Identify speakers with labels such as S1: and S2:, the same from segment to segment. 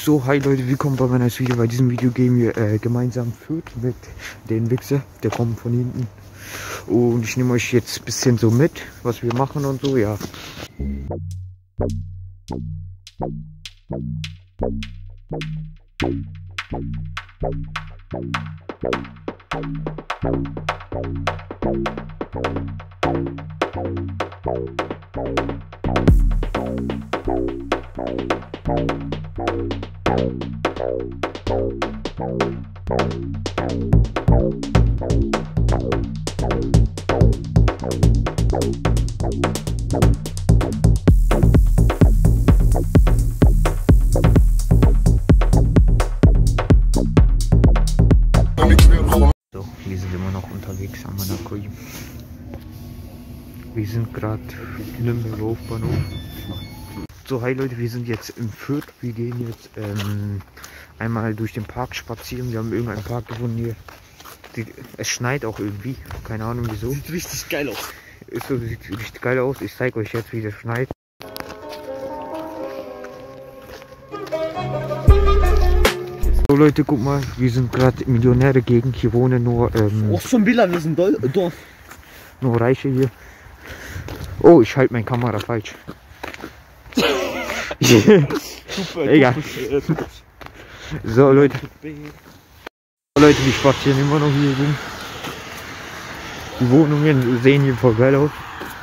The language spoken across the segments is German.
S1: So, hi Leute, willkommen bei meinem neues Video. Bei diesem Video gehen wir gemeinsam Fürth mit den Wichser, der kommt von hinten. Und ich nehme euch jetzt ein bisschen so mit, was wir machen und so, ja. So, wir sind immer noch unterwegs am Monaco. Wir sind gerade in Nürnberg Hauptbahnhof. So, hi Leute, wir sind jetzt in Fürth. Wir gehen jetzt einmal durch den Park spazieren. Wir haben irgendeinen Park gefunden hier. Es schneit auch irgendwie, keine Ahnung wieso.
S2: Sieht richtig geil aus.
S1: Sieht richtig geil aus. Ich zeige euch jetzt, wie das schneit. So Leute, guck mal, wir sind gerade in Millionäre-Gegend. Hier wohnen nur
S2: Schon wieder, wir sind Dorf.
S1: Nur Reiche hier. Oh, ich halte meine Kamera falsch.
S2: Super,
S1: egal. So Leute. Leute, die spazieren immer noch hier rum. Die Wohnungen sehen hier voll geil aus.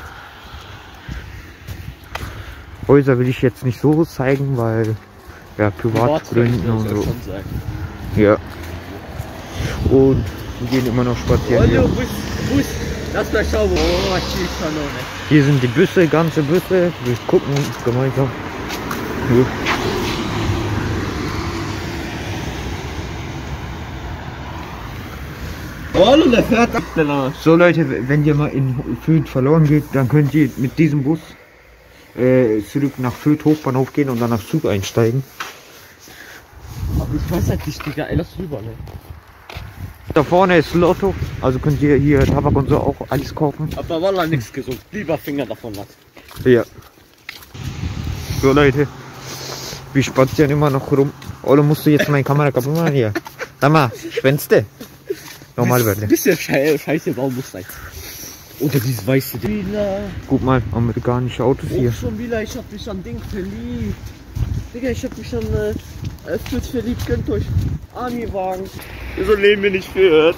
S1: Häuser will ich jetzt nicht so zeigen, weil ja Privatgründen und so. Ja. Und wir gehen immer noch spazieren. Hier. Hier sind die Busse, ganze Busse. Wir gucken gemeinsam. Ja. So Leute, wenn ihr mal in Fürth verloren geht, dann könnt ihr mit diesem Bus zurück nach Fürth Hauptbahnhof gehen und dann nach Zug einsteigen.
S2: Aber ich weiß halt nicht, Digga, ey, lass rüber, ne?
S1: Da vorne ist Lotto, also könnt ihr hier Tabak und so auch alles kaufen.
S2: Aber wallah nichts gesund, lieber Finger davon was.
S1: Ja. So Leute, wir spazieren immer noch rum. Oder musst du jetzt meine Kamera kaputt machen hier? Sag mal, Schwänzte. Normal werden.
S2: Bisschen scheiße Baummuster. Oder dieses weiße Ding.
S1: Guck mal, amerikanische Autos hier.
S2: Schon wieder, ich hab mich an Ding verliebt. Digga, ich hab mich an Fürth verliebt, könnt euch Army-Wagen. Wieso leben wir nicht Fürth?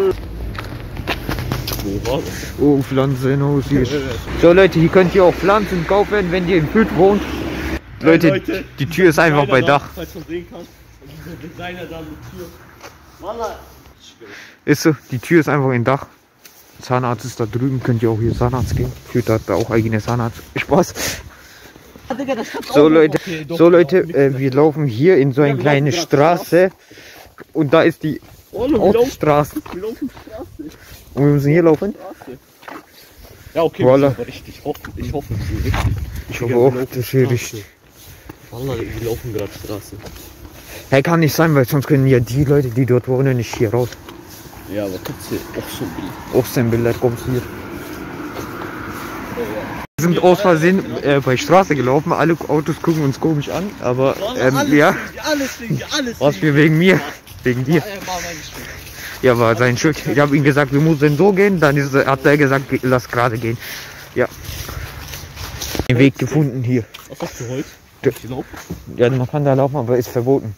S2: Wo war das?
S1: Oh, Pflanzen, hier. So Leute, hier könnt ihr auch Pflanzen kaufen, wenn ihr in Fürth wohnt. Leute, die Tür ist einfach bei Dach.
S2: Falls du sehen kannst, dieser Designer da mit Tür. Wallah.
S1: Ist so, die Tür ist einfach im Dach. Zahnarzt ist da drüben, könnt ihr auch hier Zahnarzt gehen. Fürth hat da auch eigene Zahnarzt. Spaß. So Leute, wir laufen hier in so eine kleine Straße und da ist die Autostraße.
S2: Wir laufen Straße.
S1: Und wir müssen hier laufen.
S2: Ja, okay,
S1: voilà.
S2: aber richtig. Ich hoffe, es ist richtig.
S1: Ich hoffe auch, das ist hier richtig.
S2: Wallah, wir laufen gerade Straße.
S1: Hey, kann nicht sein, weil sonst können ja die Leute, die dort wohnen, nicht hier raus.
S2: Ja, aber guckst du auch so ein Bild.
S1: Auch sein Bilder kommt hier. Wir sind aus Versehen bei Straße gelaufen, alle Autos gucken uns komisch an, aber ja. Was für wegen mir? Wegen dir. Ja, war sein Schuld. Ich habe ihm gesagt, wir müssen so gehen, dann hat er gesagt, lass gerade gehen. Ja. Den Weg gefunden hier.
S2: Was hast du heute?
S1: Ja, man kann da laufen, aber ist verboten.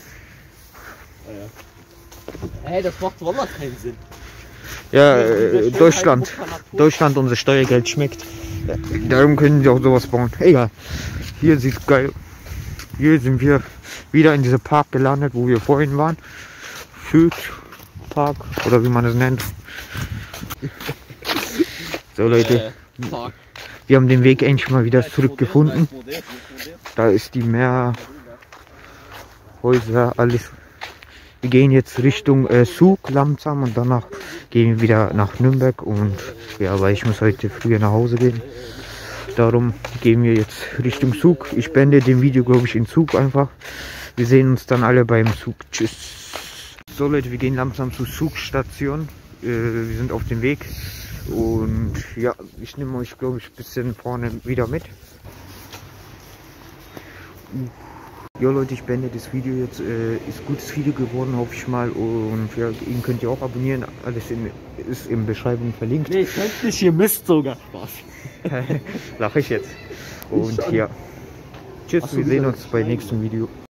S2: Hey, das macht wallah keinen Sinn.
S1: Ja, Deutschland, unser Steuergeld schmeckt. Ja, darum können wir auch sowas bauen. Egal. Hier sieht's geil. Hier sind wir wieder in diesem Park gelandet, wo wir vorhin waren. Fürth Park oder wie man es nennt. So Leute, wir haben den Weg endlich mal wieder zurückgefunden. Da ist die Meerhäuser, alles. Wir gehen jetzt Richtung Zug langsam und danach gehen wir wieder nach Nürnberg und ja, weil ich muss heute früher nach Hause gehen. Darum gehen wir jetzt Richtung Zug. Ich beende den Video, glaube ich, in Zug einfach. Wir sehen uns dann alle beim Zug. Tschüss. So Leute, wir gehen langsam zur Zugstation. Wir sind auf dem Weg. Und ja, ich nehme euch, glaube ich, ein bisschen vorne wieder mit. Ja Leute, ich beende das Video jetzt. Ist gutes Video geworden, hoffe ich mal. Und ja, ihn könnt ihr auch abonnieren. Alles ist in der Beschreibung verlinkt.
S2: Nee, könnt nicht, hier Mist sogar. Spaß.
S1: Lache ich jetzt. Und ja. Tschüss, wir sehen uns beim nächsten Video.